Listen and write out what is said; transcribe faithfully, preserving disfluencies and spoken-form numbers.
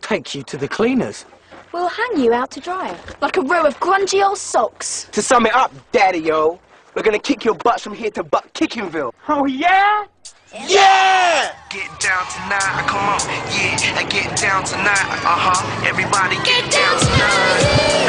take you to the cleaners. We'll hang you out to dry, like a row of grungy old socks. To sum it up, Daddy-o, we're gonna kick your butts from here to Butt Kickinville. Oh, yeah? Yeah! Get down tonight, come on, yeah, I get down tonight, uh-huh, everybody get down tonight.